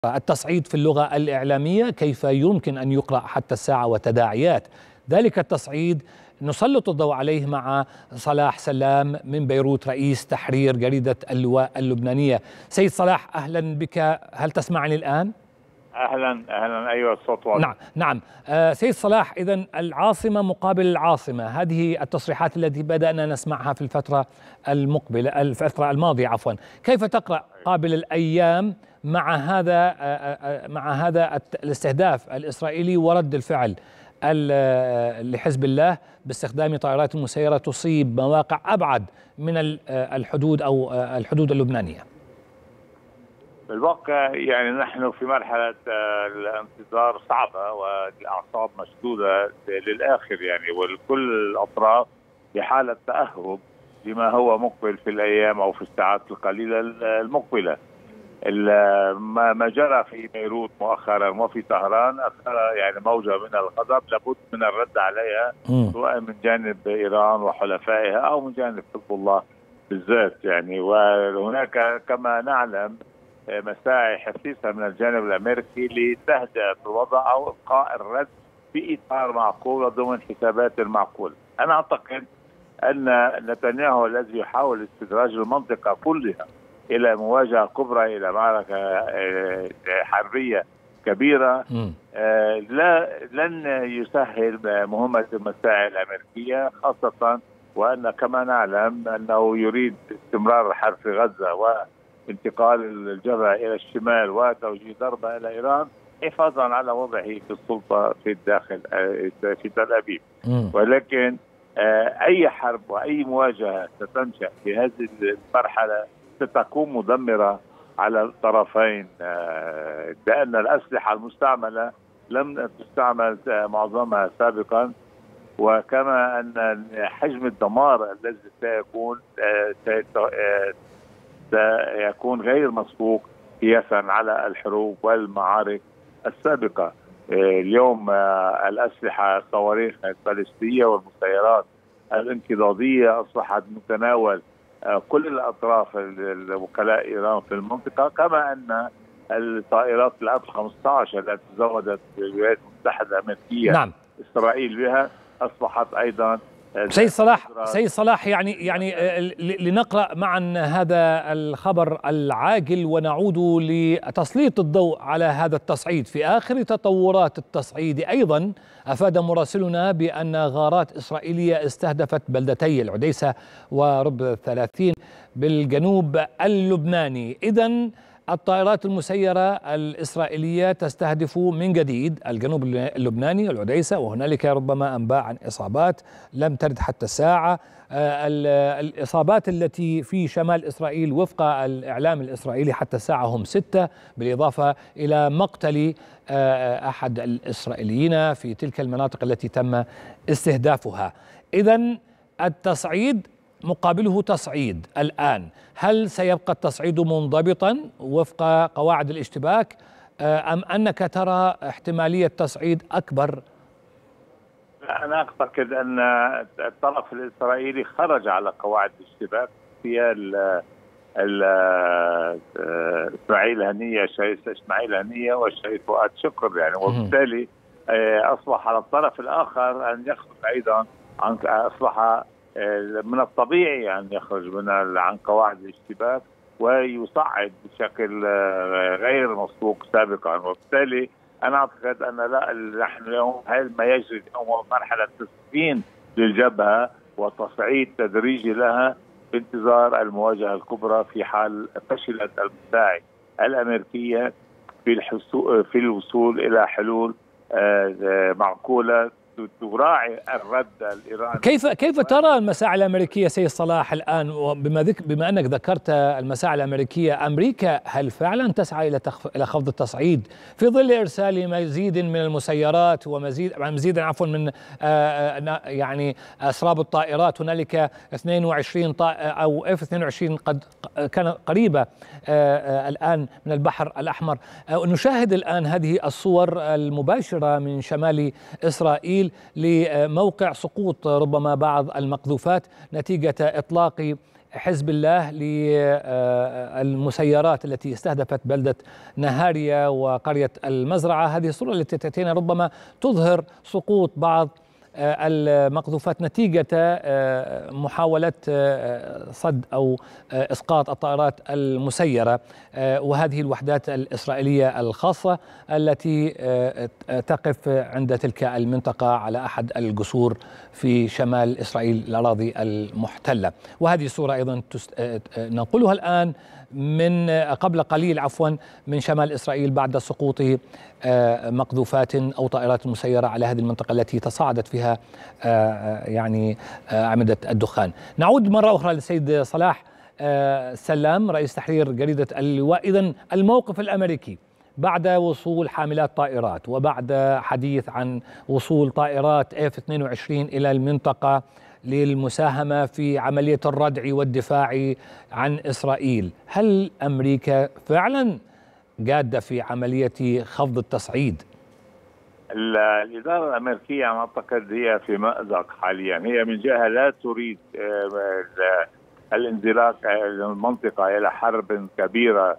التصعيد في اللغة الإعلامية كيف يمكن أن يقرأ حتى الساعة وتداعيات ذلك التصعيد نسلط الضوء عليه مع صلاح سلام من بيروت رئيس تحرير جريدة اللواء اللبنانية. سيد صلاح أهلا بك، هل تسمعني الآن؟ أهلا أهلا، أيوة الصوت واضح. نعم. سيد صلاح، إذن العاصمة مقابل العاصمة، هذه التصريحات التي بدأنا نسمعها في الفترة الماضية كيف تقرأ قابل الأيام مع هذا الاستهداف الإسرائيلي ورد الفعل لحزب الله باستخدام طائرات مسيرة تصيب مواقع أبعد من الحدود أو الحدود اللبنانية؟ بالواقع يعني نحن في مرحلة الانتظار صعبة والأعصاب مشدودة للآخر يعني، والكل الأطراف بحالة تأهب لما هو مقبل في الأيام أو في الساعات القليلة المقبلة. ما جرى في بيروت مؤخرا وفي طهران أثار يعني موجة من الغضب لابد من الرد عليها، سواء من جانب إيران وحلفائها أو من جانب حزب الله بالذات يعني. وهناك كما نعلم مساعي حثيثة من الجانب الأمريكي لتهدئة الوضع أو إبقاء الرد في إطار معقول وضمن حسابات معقولة. أنا أعتقد أن نتنياهو الذي يحاول استدراج المنطقة كلها إلى مواجهة كبرى، إلى معركة حربية كبيرة، لن يسهل مهمة المساعي الأمريكية، خاصة وأن كما نعلم أنه يريد استمرار الحرب في غزة وانتقال الجبهة إلى الشمال وتوجيه ضربة إلى إيران حفاظا على وضعه في السلطة في الداخل في تل أبيب. ولكن أي حرب وأي مواجهة ستنشأ في هذه المرحلة ستكون مدمرة على الطرفين، لأن الأسلحة المستعملة لم تستعمل معظمها سابقا، وكما أن حجم الدمار الذي سيكون غير مسبوق قياسا على الحروب والمعارك السابقة. اليوم الأسلحة الصواريخ البالستية والمسيرات الانقضاضية أصبحت متناول كل الأطراف وكلاء إيران في المنطقة، كما أن الطائرات الأف 15 التي تزودت الولايات المتحدة الأمريكية إسرائيل بها أصبحت أيضا. سيد صلاح يعني لنقرأ معا هذا الخبر العاجل ونعود لتسليط الضوء على هذا التصعيد. في آخر تطورات التصعيد أيضا أفاد مراسلنا بأن غارات إسرائيلية استهدفت بلدتي العديسة ورب 30 بالجنوب اللبناني. إذن الطائرات المسيرة الإسرائيلية تستهدف من جديد الجنوب اللبناني العديسة، وهنالك ربما أنباء عن إصابات لم ترد حتى الساعة. الإصابات التي في شمال إسرائيل وفق الإعلام الإسرائيلي حتى الساعة هم 6، بالإضافة إلى مقتل أحد الإسرائيليين في تلك المناطق التي تم استهدافها. إذن التصعيد مقابله تصعيد الآن، هل سيبقى التصعيد منضبطا وفق قواعد الاشتباك أم أنك ترى احتمالية تصعيد أكبر؟ أنا أعتقد أن الطرف الإسرائيلي خرج على قواعد الاشتباك في إسماعيل هنية، الشهيد إسماعيل هنية والشهيد فؤاد شكر يعني، وبالتالي أصبح على الطرف الآخر أن يخرج أيضا أصبح من الطبيعي أن يخرج عن قواعد الاشتباك ويصعد بشكل غير مسبوق سابقا. وبالتالي أنا أعتقد أن نحن اليوم ما يجري هو مرحلة تسخين للجبهة وتصعيد تدريجي لها بانتظار المواجهة الكبرى في حال فشلت المساعي الأمريكية في الوصول إلى حلول معقولة تراعي الرد الإيراني. كيف ترى المساعي الأمريكية سيد صلاح الآن؟ بما أنك ذكرت المساعي الأمريكية، أمريكا هل فعلا تسعى إلى خفض التصعيد في ظل إرسال مزيد من المسيرات ومزيد من يعني أسراب الطائرات؟ هنالك 22 أو F-22 قد كان قريبة الآن من البحر الأحمر. نشاهد الآن هذه الصور المباشرة من شمال إسرائيل لموقع سقوط ربما بعض المقذوفات نتيجة إطلاق حزب الله للمسيرات التي استهدفت بلدة نهاريا وقرية المزرعة. هذه الصورة التي تأتينا ربما تظهر سقوط بعض المقذوفات نتيجة محاولة صد أو إسقاط الطائرات المسيرة، وهذه الوحدات الإسرائيلية الخاصة التي تقف عند تلك المنطقة على أحد الجسور في شمال إسرائيل الأراضي المحتلة. وهذه الصورة أيضا ننقلها الآن من قبل قليل من شمال إسرائيل بعد سقوط مقذوفات أو طائرات مسيرة على هذه المنطقة التي تصاعدت فيها يعني أعمدة الدخان. نعود مرة أخرى للسيد صلاح سلام رئيس تحرير جريدة اللواء. إذن الموقف الأمريكي بعد وصول حاملات طائرات وبعد حديث عن وصول طائرات F-22 إلى المنطقة للمساهمة في عملية الردع والدفاع عن إسرائيل، هل أمريكا فعلا جادة في عملية خفض التصعيد؟ الإدارة الأمريكية أعتقد هي في مأزق حاليا. هي من جهة لا تريد الانزلاق المنطقة إلى حرب كبيرة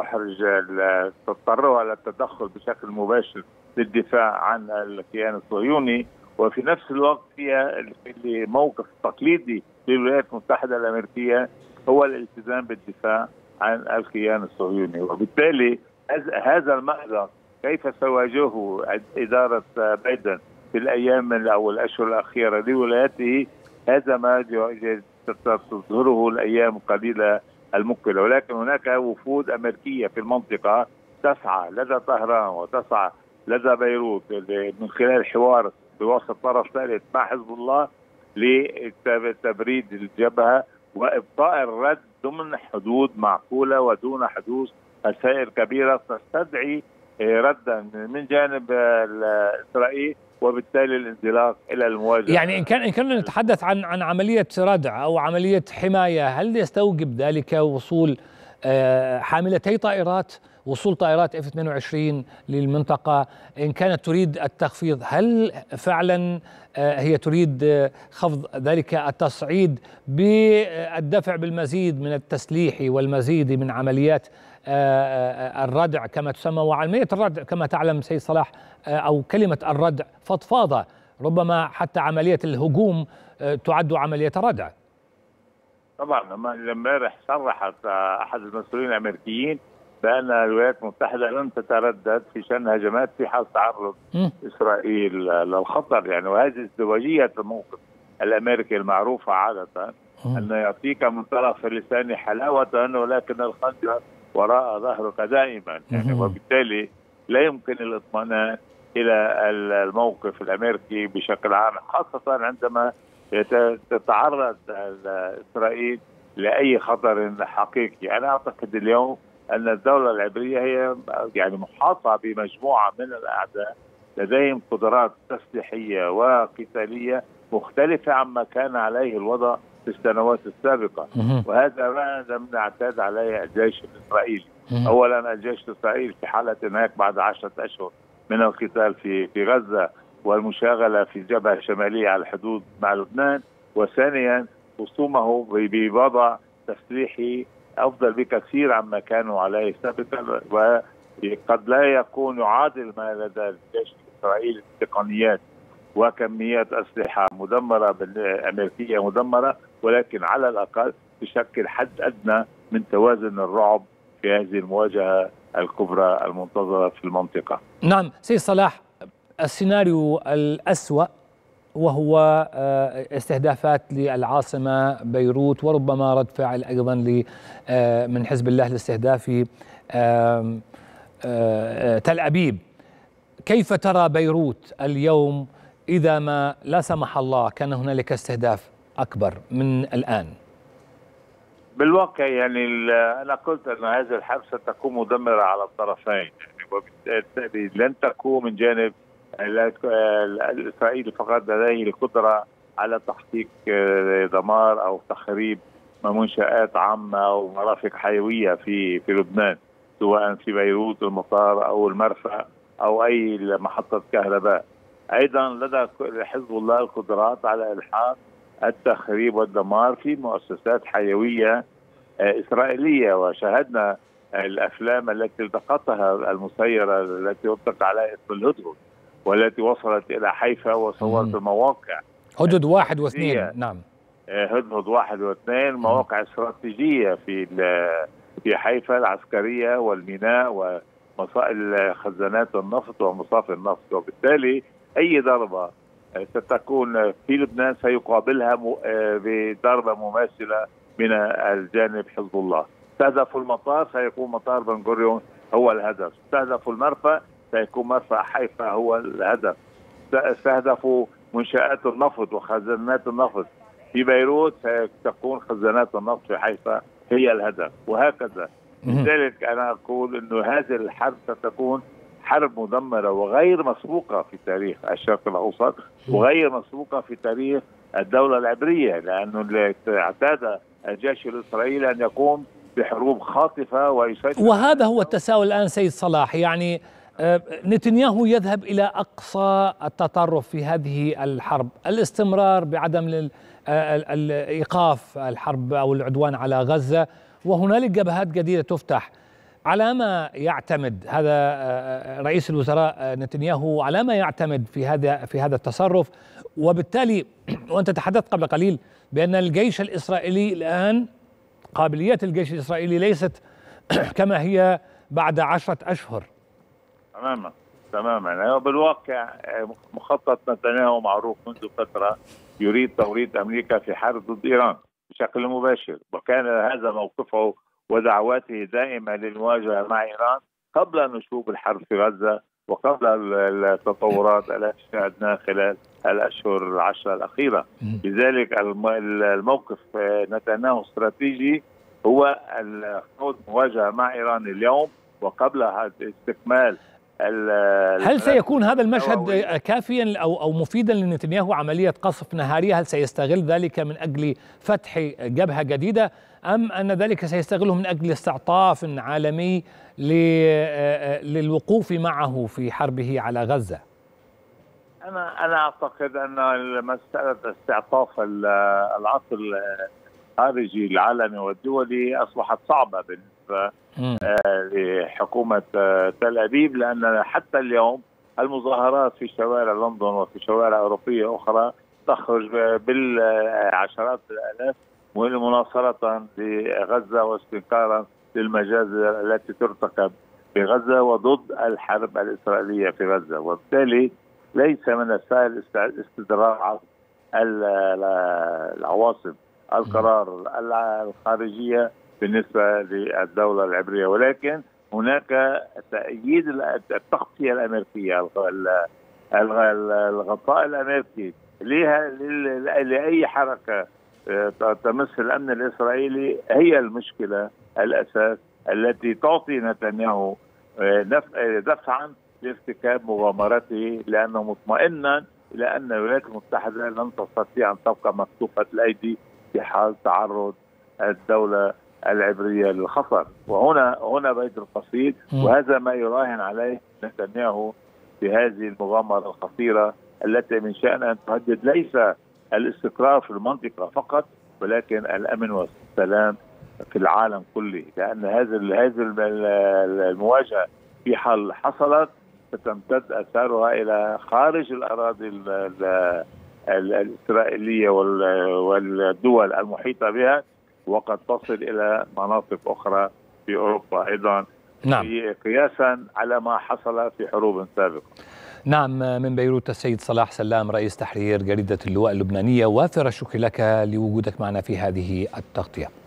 تضطرها إلى التدخل بشكل مباشر للدفاع عن الكيان الصهيوني، وفي نفس الوقت هي الموقف التقليدي للولايات المتحدة الأمريكية هو الالتزام بالدفاع عن الكيان الصهيوني. وبالتالي هذا المأزق كيف سواجهه إدارة بايدن في الأيام أو الأشهر الأخيرة لولايته، هذا ما تظهره الأيام القليلة المقبلة. ولكن هناك وفود أمريكية في المنطقة تسعى لدى طهران وتسعى لدى بيروت من خلال حوار بواسطة طرف ثالث مع حزب الله لتبريد الجبهة وإبقاء الرد ضمن حدود معقولة ودون حدوث خسائر كبيرة تستدعي ردا من جانب إسرائيل، وبالتالي الانزلاق إلى المواجهة. يعني إن كان نتحدث عن عملية ردع أو عملية حماية، هل يستوجب ذلك وصول حاملتي طائرات، وصول طائرات F-22 للمنطقة؟ إن كانت تريد التخفيض، هل فعلا هي تريد خفض ذلك التصعيد بالدفع بالمزيد من التسليح والمزيد من عمليات الردع كما تسمى؟ وعملية الردع كما تعلم سيد صلاح أو كلمة الردع فضفاضة، ربما حتى عملية الهجوم تعد عملية ردع. طبعا امبارح صرحت أحد المسؤولين الأمريكيين بأن الولايات المتحدة لن تتردد في شن هجمات في حال تعرض إسرائيل للخطر. يعني وهذه ازدواجية الموقف الأمريكي المعروفة عادة، أن يعطيك من طرف اللسان حلاوة ولكن الخنجر وراء ظهرك دائما. يعني وبالتالي لا يمكن الاطمئنان إلى الموقف الأمريكي بشكل عام، خاصة عندما تتعرض إسرائيل لأي خطر حقيقي. أنا أعتقد اليوم أن الدولة العبرية هي يعني محاطة بمجموعة من الأعداء لديهم قدرات تسليحية وقتالية مختلفة عما كان عليه الوضع في السنوات السابقة، وهذا ما لم نعتاد عليه الجيش الإسرائيلي. أولا الجيش الإسرائيلي في حالة هناك بعد 10 أشهر من القتال في غزة والمشاغلة في الجبهة الشمالية على الحدود مع لبنان، وثانيا خصومه بوضع تسليحي أفضل بكثير عما كانوا عليه سابقا، وقد لا يكون يعادل ما لدى الجيش الإسرائيلي تقنيات وكميات أسلحة مدمرة أمريكية مدمرة، ولكن على الأقل تشكل حد أدنى من توازن الرعب في هذه المواجهة الكبرى المنتظرة في المنطقة. نعم سيد صلاح، السيناريو الأسوأ وهو استهدافات للعاصمة بيروت، وربما رد فعل أيضا من حزب الله لاستهداف تل أبيب. كيف ترى بيروت اليوم إذا ما لا سمح الله كان هنالك استهداف أكبر من الآن؟ بالواقع يعني أنا قلت أن هذه الحرب ستكون مدمرة على الطرفين، يعني وبالتالي لن تكون من جانب الإسرائيلي فقط لديه القدرة على تحقيق دمار أو تخريب منشآت عامة أو مرافق حيوية في لبنان، سواء في بيروت المطار أو المرفأ أو أي محطة كهرباء. أيضا لدى حزب الله القدرات على إلحاق التخريب والدمار في مؤسسات حيوية إسرائيلية. وشاهدنا الأفلام التي التقطها المسيرة التي أطلق عليها اسم الهدهد، والتي وصلت إلى حيفا وصورت المواقع هدهد 1 و2. نعم، هدهد 1 و2 مواقع استراتيجية في حيفا العسكرية والميناء ومصائل خزانات النفط ومصافي النفط. وبالتالي أي ضربة ستكون في لبنان سيقابلها بضربة مماثلة من الجانب حزب الله. استهدفوا المطار سيكون مطار بن غوريون هو الهدف، استهدفوا المرفأ سيكون مرفأ حيفا هو الهدف، استهدفوا منشآت النفط وخزانات النفط في بيروت ستكون خزانات النفط في حيفا هي الهدف، وهكذا. لذلك أنا أقول أنه هذه الحرب ستكون حرب مدمرة وغير مسبوقة في تاريخ الشرق الأوسط وغير مسبوقة في تاريخ الدولة العبرية، لأنه اعتاد الجيش الإسرائيلي أن يقوم بحروب خاطفة ويسيطر. وهذا هو التساؤل الآن سيد صلاح، يعني نتنياهو يذهب إلى أقصى التطرف في هذه الحرب، الاستمرار بعدم إيقاف الحرب أو العدوان على غزة، وهنالك جبهات جديدة تفتح. على ما يعتمد هذا رئيس الوزراء نتنياهو، على ما يعتمد في هذا التصرف؟ وبالتالي وأنت تحدثت قبل قليل بأن الجيش الإسرائيلي الآن، قابليات الجيش الإسرائيلي ليست كما هي بعد 10 أشهر. تماما. بالواقع مخطط نتنياهو معروف منذ فترة، يريد توريط أمريكا في حرب ضد إيران بشكل مباشر، وكان هذا موقفه ودعواته دائما للمواجهة مع إيران قبل نشوب الحرب في غزة وقبل التطورات التي شاهدناها خلال الأشهر 10 الأخيرة. لذلك الموقف نتنياهو استراتيجي هو خوض مواجهة مع إيران اليوم وقبل استكمال. هل سيكون هذا المشهد كافيا أو مفيدا لنتنياهو عملية قصف نهارية؟ هل سيستغل ذلك من أجل فتح جبهة جديدة، أم أن ذلك سيستغله من أجل استعطاف عالمي للوقوف معه في حربه على غزة؟ أنا أعتقد أن مسألة استعطاف العصر الخارجي العالمي والدولي أصبحت صعبة بالنسبة لحكومة تل أبيب، لأن حتى اليوم المظاهرات في شوارع لندن وفي شوارع أوروبية أخرى تخرج بالعشرات الآلاف مناصرة لغزة واستنكارا للمجازر التي ترتكب في غزة وضد الحرب الإسرائيلية في غزة. وبالتالي ليس من السهل استدراج العواصم القرار الخارجية بالنسبة للدولة العبرية، ولكن هناك تأييد التغطية الأمريكية، الغطاء الأمريكي لأي حركة تمس الأمن الإسرائيلي هي المشكلة الأساس التي تعطي نتنياهو دفعا لارتكاب مغامرته، لأنه مطمئنا إلى أن الولايات المتحدة لن تستطيع أن تبقى مكتوفة الأيدي في حال تعرض الدولة العبرية للخطر. وهنا بيت القصيد، وهذا ما يراهن عليه نتنياهو في هذه المغامرة الخطيرة التي من شأنها أن تهدد ليس الاستقرار في المنطقة فقط ولكن الأمن والسلام في العالم كله، لأن هذه المواجهة في حال حصلت ستمتد أثارها إلى خارج الأراضي الإسرائيلية والدول المحيطة بها، وقد تصل إلى مناطق أخرى في أوروبا أيضا. نعم. قياسا على ما حصل في حروب سابقة. نعم. من بيروت السيد صلاح سلام رئيس تحرير جريدة اللواء اللبنانية، وافر الشكر لك لوجودك معنا في هذه التغطية.